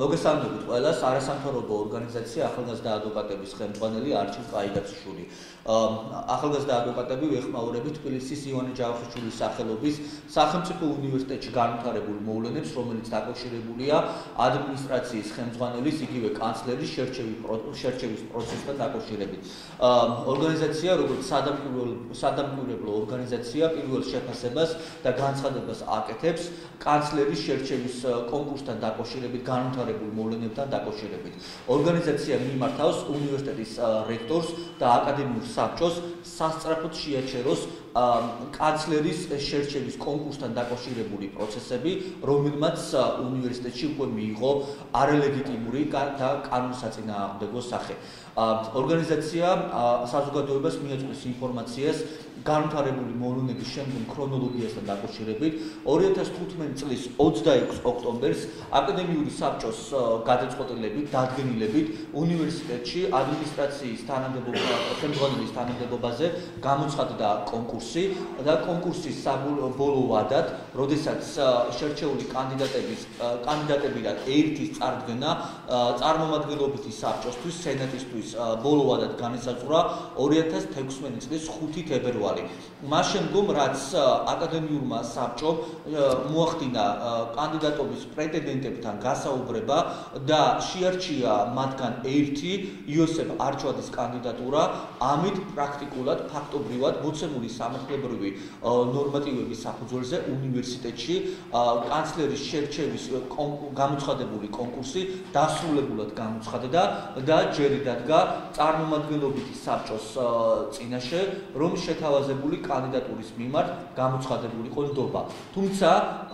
მოგესალმებით ყველას, არასამთავრობო ორგანიზაცია ახალგაზრდა ადვოკატების ხელმძღვანელი არჩილ კაიგაციშვილი. ახალგაზრდა ადვოკატები ვეხმაურებით თბილისის ივანე ჯავახიშვილის სახელობის სახელმწიფო უნივერსიტეტში განვითარებულ მოვლენებს, რომელიც დაკავშირებულია ადმინისტრაციის ხელმძღვანელის, იგივე კანცლერის შერჩევის პროცესთან დაკავშირებით. ორგანიზაცია, როგორც სადამკვირვებლო ორგანიზაცია, პირველ შეფასებას და განცხადებას აკეთებს კანცლერის შერჩევის კონკურსთან დაკავშირებით, განვითარებულ მოვლენებთან დაკავშირებით. ორგანიზაცია მიმართავს უნივერსიტეტის რექტორს და აკადემიურ საბჭოს სასწრაფოდ შეაჩეროს კანცლერის შერჩევის კონკურსთან დაკავშირებული პროცესები, რომელმაც უნივერსიტეტში უკვე მიიღო არალეგიტიმური და კანონსაწინააღმდეგო სახე. ორგანიზაცია საზოგადოებას მიაწვდის ინფორმაციას განვითარებული მოვლენების შემდგომ ქრონოლოგიასთან დაკავშირებით 2015 წლის 26 ოქტომბერს აკადემიური საბჭოს გადაწყვეტილებით დადგენილებით უნივერსიტეტში ადმინისტრაციის ხელმძღვანელის თანამდებობაზე გამოცხადდა კონკურსი და კონკურსის საბოლოო ვადად, როდესაც შერჩეული კანდიდატებიდან ერთის წარდგენა წარმომადგენლობითი საბჭოსთვის, სენატისთვის ბოლო ვადად განისაზღვრა 2016 წლის 5 თებერვალი. მას შემდგომ, რაც აკადემიურმა საბჭომ მოახდინა კანდიდატობის პრეტენდენტებთან გასაუბრება და შეარჩია მათგან ერთი იოსებ არჩვადის კანდიდატურა, ამით პრაქტიკულად ფაქტობრივად მოცემული სამართლებრივი ნორმატივების საფუძველზე უნივერსიტეტში კანცლერის შერჩევის გამოცხადებული კონკურსი დასრულებულად გამოცხადდა და ჯერი დადგა წარმომადგენლობითი საბჭოს წინაშე, რომ შეთავაზებული კანდიდატურის მიმართ გამოცხადებულიყო ნდობა. თუმცა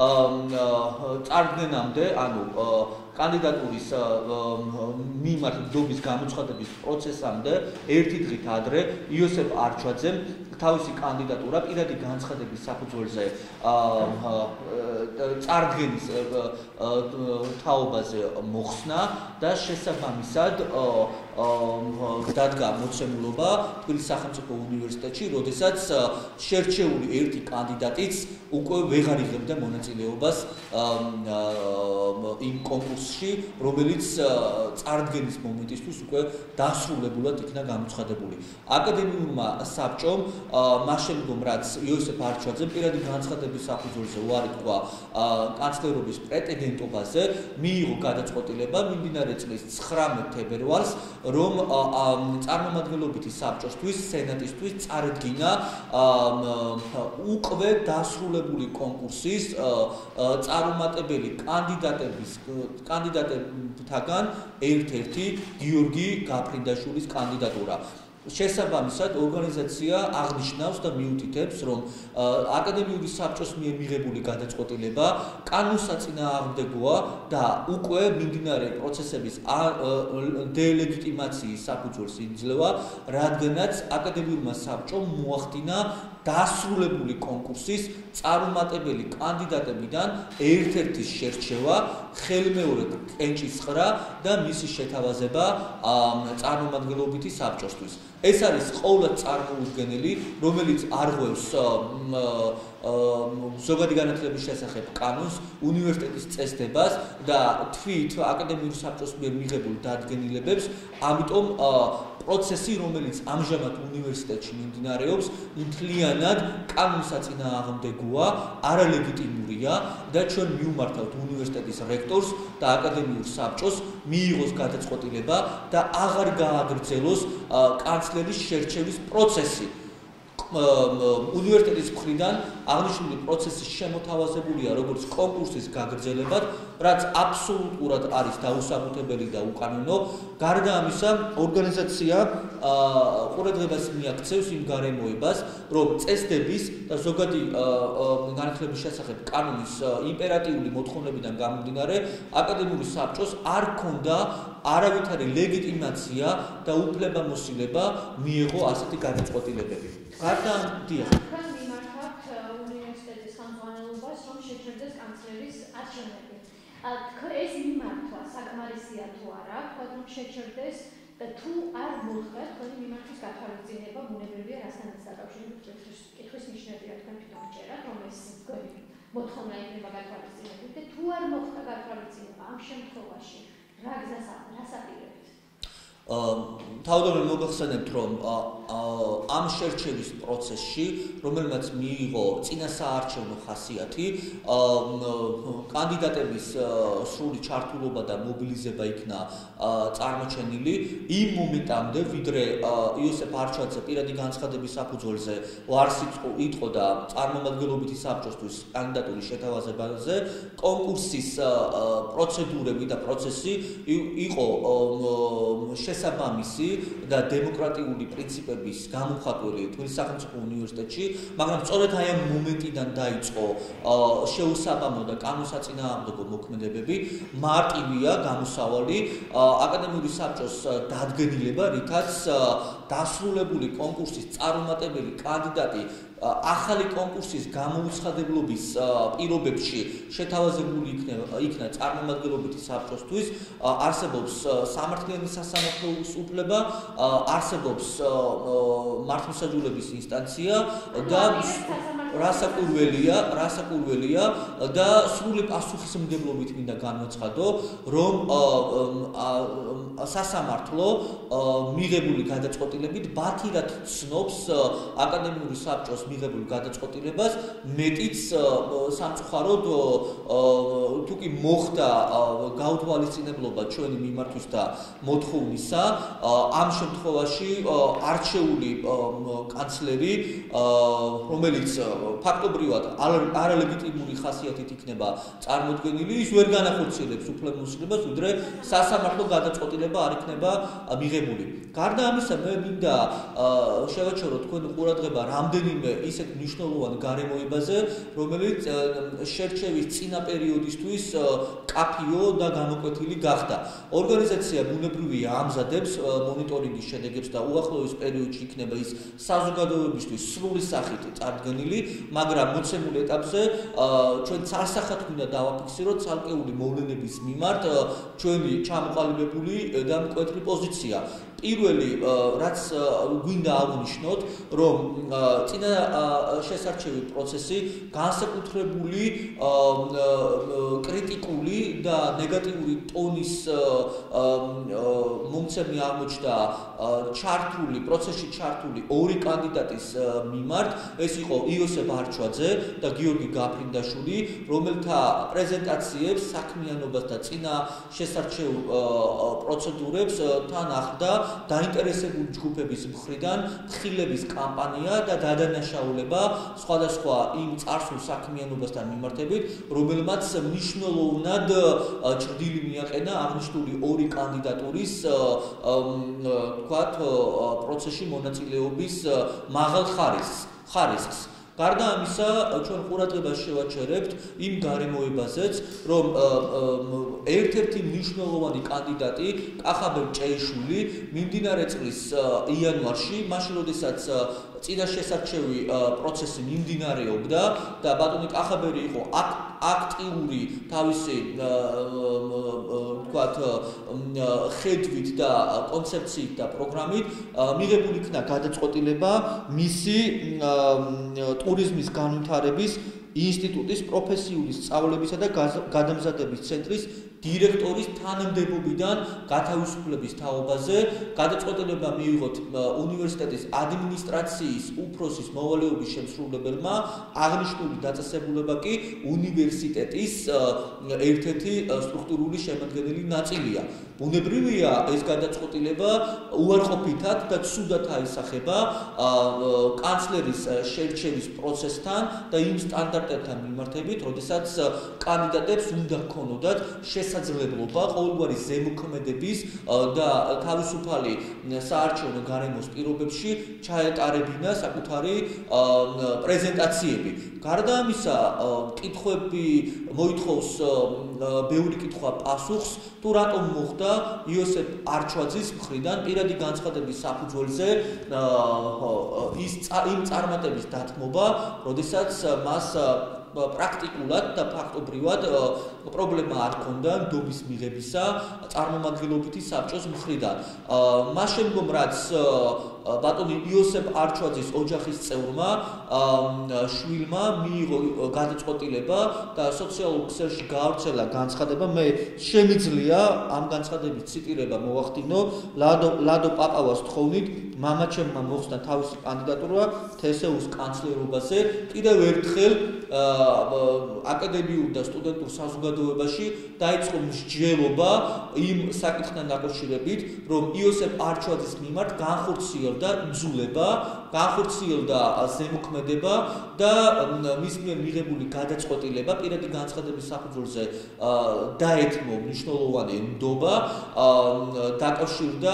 წარდგენამდე, ანუ კანდიდატურის მიმართ ნდობის გამოცხადების პროცესამდე ერთი დღით ადრე იოსებ არჩვაძემ თავისი კანდიდატურა პირადი განცხადების საფუძველზე წარდგენის თაობაზე მოხსნა და შესაბამისად დადგა მოცემულობა თბილისის სახელმწიფო უნივერსიტეტში, როდესაც შერჩეული ერთი კანდიდატიც უკვე ვეღარ იღებდა მონაწილეობას იმ კონკურსში, რომელიც წარდგენის მომენტისთვის უკვე დასრულებულად იქნა გამოცხადებული. აკადემიურმა საბჭომ მას შემდგომ, რაც იოსებ არჩვაძემ პირადი განცხადების საფუძველზე უარი თქვა კანცლერობის პრეტენდენტობაზე, მიიღო გადაწყვეტილება მიმდინარე წლის 19 თებერვალს, რომ წარმომადგენლობითი საბჭოსთვის, სენატისთვის წარედგინა უკვე დასრულებული კონკურსის წარუმატებელი კანდიდატებთაგან ერთ-ერთი გიორგი გაფრინდაშვილის კანდიდატურა. შესაბამისად, ორგანიზაცია აღნიშნავს და მიუთითებს, რომ აკადემიური საბჭოს მიერ მიღებული გადაწყვეტილება კანონსაწინააღმდეგოა და უკვე მიმდინარე პროცესების დელეგიტიმაციის საფუძველს იძლევა, რადგანაც აკადემიურმა საბჭომ მოახდინა დასრულებული კონკურსის წარუმატებელი კანდიდატებიდან ერთ-ერთის შერჩევა, ხელმეორედ კენჭისყრა და მისი შეთავაზება წარმომადგენლობითი საბჭოსთვის. ეს არის ყოველად წარმოუდგენელი, რომელიც არღვევს ზოგადი განათლების შესახებ კანონს, უნივერსიტეტის წესდებას და თვით აკადემიურ საბჭოს მიერ მიღებულ დადგენილებებს, ამიტომ პროცესი, რომელიც ამჟამად უნივერსიტეტში მიმდინარეობს, მთლიანად კანონსაწინააღმდეგოა, არალეგიტიმურია და ჩვენ მივმართავთ უნივერსიტეტის რექტორს და აკადემიურ საბჭოს მიიღოს გადაწყვეტილება და აღარ გააგრძელოს კანცლერის შერჩევის პროცესი. უნივერსიტეტის მხრიდან აღნიშნული პროცესი შემოთავაზებულია როგორც კონკურსის გაგრძელებად, რაც აბსოლუტურად არის დაუსაბუთებელი და უკანონო. გარდა ამისა, ორგანიზაცია ყურადღებას მიაქცევს იმ გარემოებას, რომ წესდების და ზოგადი განათლების შესახებ კანონის იმპერატიული მოთხოვნებიდან გამომდინარე, აკადემიური საბჭოს არ ჰქონდა არავითარი ლეგიტიმაცია და უფლებამოსილება მიეღო ასეთი გადაწყვეტილებები. გარდა ამისა, უნივერსიტეტის ხელმძღვანელობას, რომ შეჩერდეს კანცლერის არჩევნები. ეს მიმართვა საკმარისია თუ არა, თქვათ რომ შეჩერდეს და თუ არ მოხდა თქვენი მიმართვის გათვალისწინება ბუნებრივია რასთანაც დაკავშირებით კითხვის ნიშნებია თქვენ თვითონ ჭერათ, რომ ეს თქვენი მოთხოვნა იქნება გათვალისწინებული და თუ არ მოხდა გათვალისწინება ამ შემთხვევაში რა გზას აპირებთ? თავდაპირველად მოგახსენებთ, რომ ამ შერჩევის პროცესში, რომელმაც მიიღო წინასაარჩევნო ხასიათი, კანდიდატების სრული ჩართულობა და მობილიზება იქნა წარმოჩენილი იმ მომენტამდე, ვიდრე იოსებ არჩვაძე პირადი განცხადების საფუძველზე ვარს იტყო და წარმომადგენლობითი საბჭოსთვის კანდიდატურის შეთავაზებაზე, კონკურსის პროცედურები და პროცესი იყო შესაბამისი და დემოკრატიული პრინციპების გამომხატველი თბილისის სახელმწიფო უნივერსიტეტში, მაგრამ სწორედ აი ამ მომენტიდან დაიწყო შეუსაბამო და კანონსაწინააღმდეგო მოქმედებები. მარტივია გამოსავალი აკადემიური საბჭოს დადგენილება, რითაც დასრულებული კონკურსის წარუმატებელი კანდიდატი ახალი კონკურსის გამოუცხადებლობის პირობებში შეთავაზებული იქნა წარმომადგენლობითი საბჭოსთვის, არსებობს სამართლიანი სასამართლოს უფლება, არსებობს მართლმსაჯულების ინსტანცია და რასაკურველია და სრული პასუხისმგებლობით მინდა განვაცხადო, რომ სასამართლო მიღებული გადაწყვეტილებით ბათილად ცნობს აკადემიური საბჭოს მიღებულ გადაწყვეტილებას, მეტიც სამწუხაროდ თუ კი მოხდა გაუთვალისწინებლობა ჩვენი მიმართვის და მოთხოვნისა, ამ შემთხვევაში არჩეული კანცლერი, რომელიც ფაქტობრივად არალეგიტიმური ხასიათით იქნება წარმოდგენილი, ის ვერ განახორციელებს უფლებამოსილებას, ვიდრე სასამართლო გადაწყვეტილება არ იქნება მიღებული. გარდა ამისა, მე მინდა შევაჩერო თქვენ ყურადღება რამდენიმე ისეთ მნიშვნელოვან გარემოებაზე, რომელიც შერჩევის წინა პერიოდისთვის კაფიო და გამოკვეთილი გახდა. ორგანიზაცია ბუნებრივია ამზადებს მონიტორინგის შედეგებს და უახლოეს პერიოდში იქნება ის საზოგადოებისთვის სრული სახით წარდგენილი, მაგრამ მოცემულ ეტაპზე ჩვენ ცალსახად გვინდა დავაფიქსიროთ ცალკეული მოვლენების მიმართ ჩვენი ჩამოყალიბებული და მკვეთრი პოზიცია. პირველი, რაც გვინდა აღნიშნოთ, რომ წინა შესარჩევი პროცესი განსაკუთრებული კრიტიკული და ნეგატიური ტონის მომცემი აღმოჩნდა პროცესში ჩართული ორი კანდიდატის მიმართ, ეს იყო იოსებ არჩვაძე და გიორგი გაფრინდაშვილი, რომელთა პრეზენტაციებს, საქმიანობას და წინა შესარჩევ პროცედურებს თან ახლდა დაინტერესებული ჯგუფების მხრიდან ხილების კამპანია და დადანაშაულება სხვადასხვა იმ წარსულ საქმიანობასთან მიმართებით, რომელმაც მნიშვნელოვნად ჭრილი მიაყენა აღნიშნული ორი კანდიდატურის პროცესში მონაწილეობის მაღალ ხარისხს. გარდა ამისა, ჩვენ ყურადღებას შევაჩერებთ იმ გარემოებაზეც, რომ ერთ-ერთი მნიშვნელოვანი კანდიდატი კახაბერ ჭეიშვილი მიმდინარე წლის იანვარში, მაშინ როდესაც წინა შესარჩევი პროცესი მიმდინარეობდა და ბატონი კახაბერი იყო აქტიური თავისი ხედვით და კონცეფციით და პროგრამით, მიღებული იქნა გადაწყვეტილება მისი ტურიზმის განვითარების ინსტიტუტის პროფესიული სწავლებისა და გადამზადების ცენტრის დირექტორის თანამდებობიდან გათავისუფლების თაობაზე. გადაწყვეტილება მიიღოთ უნივერსიტეტის ადმინისტრაციის უფროსის მოვალეობის შემსრულებელმა, აღნიშნული დაწესებულება კი უნივერსიტეტის ერთ-ერთი სტრუქტურული შემადგენელი ნაწილია. ბუნებრივია ეს გადაწყვეტილება უარყოფითად და ცუდად აისახება კანცლერის შერჩევის პროცესთან და იმ სტანდარტებთან მიმართებით, როდესაც კანდიდატებს უნდა ჰქონოდათ შესაძლებლობა ყოველგვარი ზემოქმედების და თავისუფალი საარჩევნო გარემოს პირობებში ჩაეტარებინა საკუთარი პრეზენტაციები. გარდა ამისა, კითხვები მოითხოვს ბევრი კითხვა პასუხს, თუ რატომ მოხდა იოსებ არჩვაძის მხრიდან პირადი განცხადების საფუძველზე იმ წარმატების დათმობა, როდესაც მას პრაქტიკულად და ფაქტობრივად პრობლემა არ ჰქონდა ნდობის მიღებისა წარმომადგენლობითი საბჭოს მხრიდან. მას შემდგომ, რაც ბატონი იოსებ არჩვაძის ოჯახის წევრმა შვილმა მიიღო გადაწყვეტილება და სოციალურ ქსელში გაავრცელა განცხადება. მე შემიძლია ამ განცხადების ციტირება მოვახდინო. ლადო პაპავას თხოვნით მამაჩემმა მოხსნა თავისი კანდიდატურა თსუ-ს კანცლერობაზე. კიდევ ერთხელ აკადემიურ და სტუდენტურ საზოგადოებაში დაიწყო მსჯელობა იმ საკითხთან დაკავშირებით, რომ იოსებ არჩვაძის მიმართ განხორციელდა იძულება, განხორციელდა ზემოქმედება და მის მიერ მიღებული გადაწყვეტილება პირადი განცხადების საფუძველზე დაეთმო მნიშვნელოვანი ნდობა, დაკავშირდა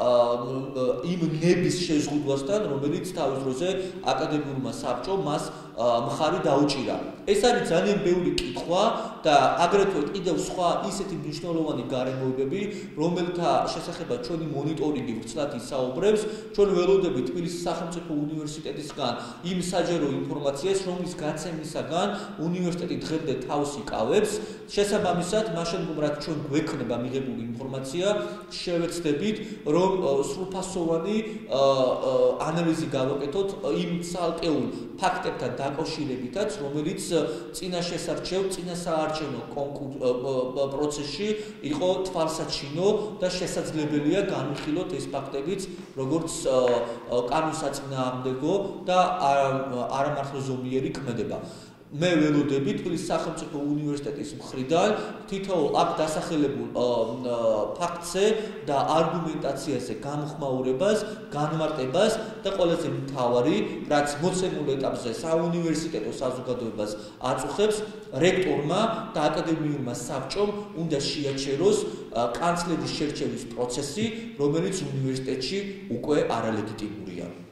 იმ ნების შეზღუდვასთან, რომელიც თავის დროზე აკადემიურმა საბჭომ მას მხარი დაუჭირა. ეს არის ძალიან ბევრი კითხვა და აგრეთვე კიდევ სხვა ისეთი მნიშვნელოვანი გარემოებები, რომელთა შესახებაც ჩვენი მონიტორინგი ვრცლად ისაუბრებს. ჩვენ ველოდებით თბილისის სახელმწიფო უნივერსიტეტისგან იმ საჯარო ინფორმაციას, რომლის გაცემისაგან უნივერსიტეტი დღემდე თავს იკავებს. შესაბამისად, მაშენდომ რაც ჩვენ გვექნება მიღებული ინფორმაცია, შევეცდებით, რომ სრულფასოვანი ანალიზი გავაკეთოთ იმ ცალკეულ ფაქტებთან დაკავშირებითაც, რომელიც წინასაარჩევნო პროცესში იყო თვალსაჩინო და შესაძლებელია განვიხილოთ ეს ფაქტებიც, როგორც კანონსაწინააღმდეგო და არამართლზომიერი ქმედება. მე ველოდები თბილისის სახელმწიფო უნივერსიტეტის მხრიდან თითოეულ აქ დასახელებულ ფაქტზე და არგუმენტაციაზე გამოხმაურებას, განმარტებას და ყველაზე მთავარი, რაც მოცემულ ეტაპზე საუნივერსიტეტო საზოგადოებას აწუხებს, რექტორმა და აკადემიურმა საბჭომ უნდა შეაჩეროს კანცლერის შერჩევის პროცესი, რომელიც უნივერსიტეტში უკვე არალეგიტიმურია.